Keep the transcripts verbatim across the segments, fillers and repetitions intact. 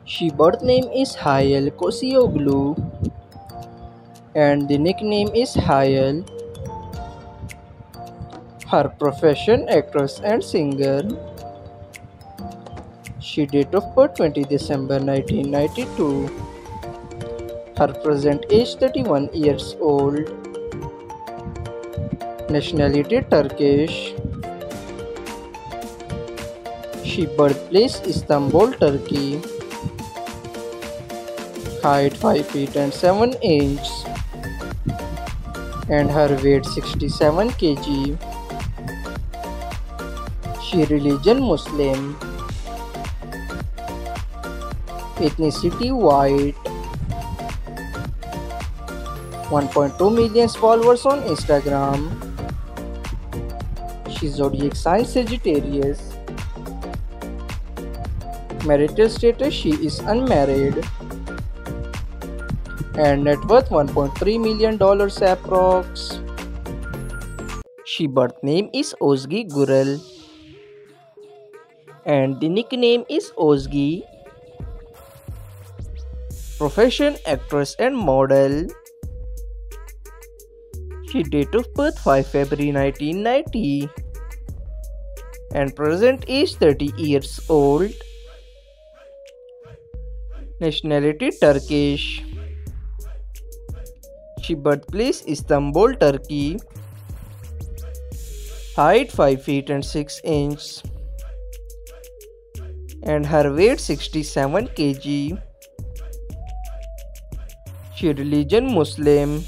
She birth name is Hayal Kosioglu and the nickname is Hayal. Her profession actress and singer. She date of birth twentieth December nineteen ninety-two. Her present age thirty-one years old. Nationality Turkish. She birthplace Istanbul, Turkey. Height five feet and seven inches and her weight sixty-seven kilograms. She religion Muslim. Ethnicity white. one point two million followers on Instagram. She zodiac sign Sagittarius. Marital status she is unmarried. And net worth one point three million dollars approx. She birth name is Ozgi Gurel and the nickname is Ozgi. Profession actress and model. She date of birth five February nineteen ninety and present age thirty years old. Nationality Turkish. She birthplace Istanbul, Turkey. Height five feet and six inches and her weight sixty-seven kilograms. She religion Muslim.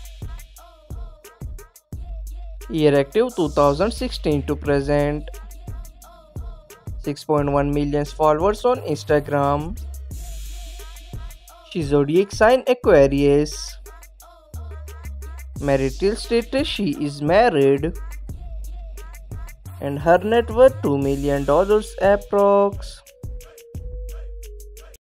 Year active two thousand sixteen to present. six point one million followers on Instagram. She zodiac sign Aquarius. Marital status she is married and her net worth two million dollars approx.